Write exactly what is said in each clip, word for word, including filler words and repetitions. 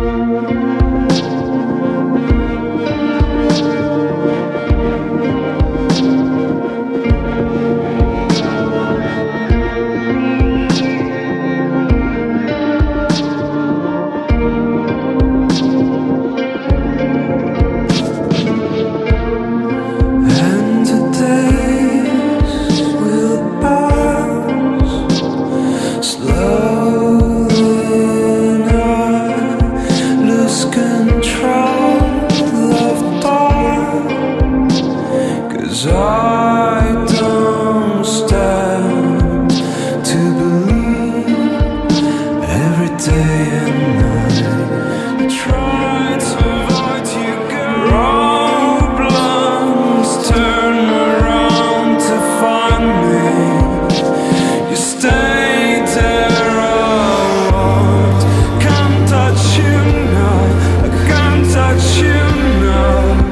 I don't stand to believe every day and night. Try to avoid you, girl. Problems turn around to find me. You stay there a lot. Can't touch you now. I can't touch you now.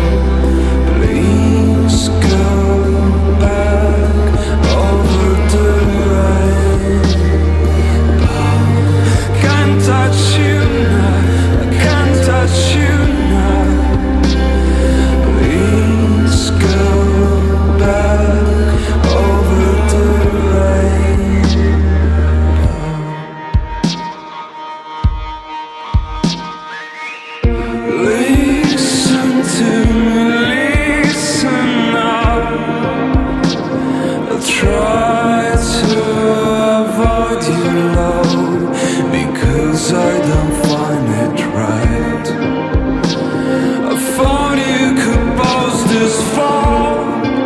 Because I don't find it right. I thought you could boast this far,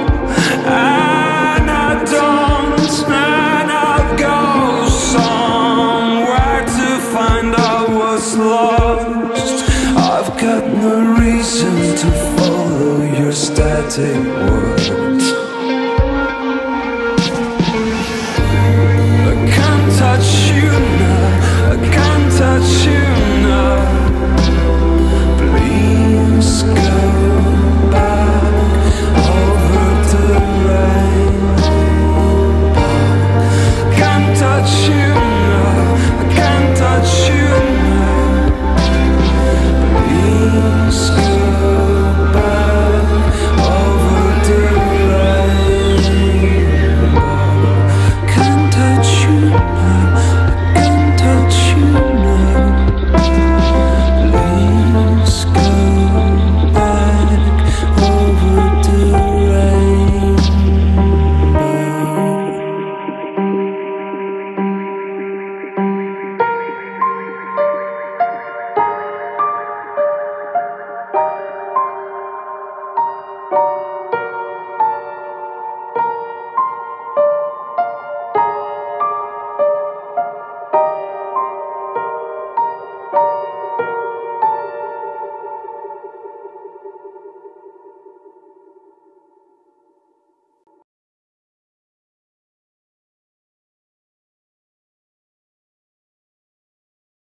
and I don't, and I'll go somewhere to find out what's lost. I've got no reason to follow your static words.